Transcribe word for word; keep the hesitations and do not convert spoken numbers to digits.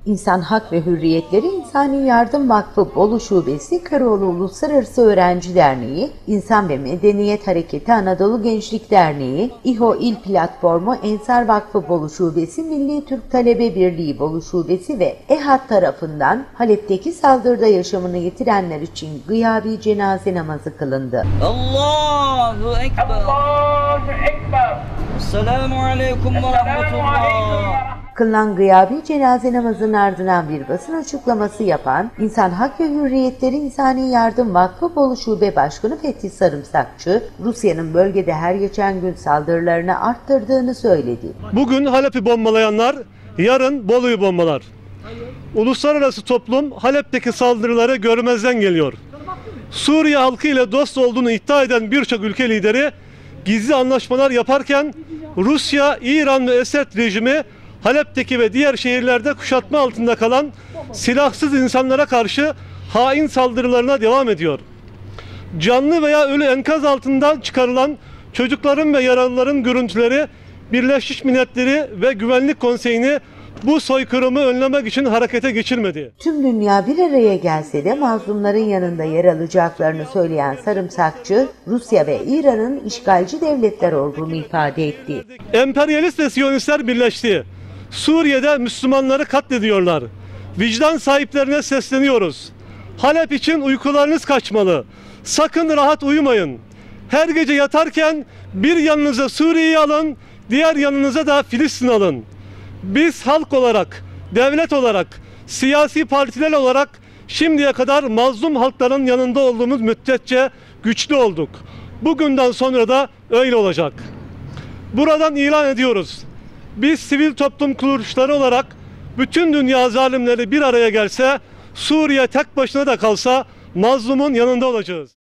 İnsan Hak ve Hürriyetleri İnsani Yardım Vakfı Bolu Şubesi, Karaoğlu Uluslararası Öğrenci Derneği, İnsan ve Medeniyet Hareketi Anadolu Gençlik Derneği, İHO İl Platformu, Ensar Vakfı Bolu Şubesi, Milli Türk Talebe Birliği Bolu Şubesi ve EHAD tarafından Halep'teki saldırıda yaşamını yitirenler için gıyabi cenaze namazı kılındı. Allahu Ekber. Allahu Ekber. Esselamu Aleyküm ve Rahmetullah. Kılınan gıyabi cenaze namazının ardından bir basın açıklaması yapan İnsan Hak ve Hürriyetleri İnsani Yardım Vakfı Bolu Şube Başkanı Fethi Sarımsakçı, Rusya'nın bölgede her geçen gün saldırılarını arttırdığını söyledi. Bugün Halep'i bombalayanlar, yarın Bolu'yu bombalar. Uluslararası toplum Halep'teki saldırıları görmezden geliyor. Suriye halkı ile dost olduğunu iddia eden birçok ülke lideri gizli anlaşmalar yaparken Rusya, İran ve Esed rejimi Halep'teki ve diğer şehirlerde kuşatma altında kalan silahsız insanlara karşı hain saldırılarına devam ediyor. Canlı veya ölü enkaz altından çıkarılan çocukların ve yaralıların görüntüleri Birleşmiş Milletleri ve Güvenlik Konseyi'ni bu soykırımı önlemek için harekete geçirmedi. Tüm dünya bir araya gelse de mazlumların yanında yer alacaklarını söyleyen Sarımsakçı, Rusya ve İran'ın işgalci devletler olduğunu ifade etti. Emperyalist ve Siyonistler birleşti. Suriye'de Müslümanları katlediyorlar. Vicdan sahiplerine sesleniyoruz. Halep için uykularınız kaçmalı. Sakın rahat uyumayın. Her gece yatarken bir yanınıza Suriye'yi alın, diğer yanınıza da Filistin alın. Biz halk olarak, devlet olarak, siyasi partiler olarak şimdiye kadar mazlum halkların yanında olduğumuz müddetçe güçlü olduk. Bugünden sonra da öyle olacak. Buradan ilan ediyoruz. Biz sivil toplum kuruluşları olarak bütün dünya zalimleri bir araya gelse, Suriye tek başına da kalsa mazlumun yanında olacağız.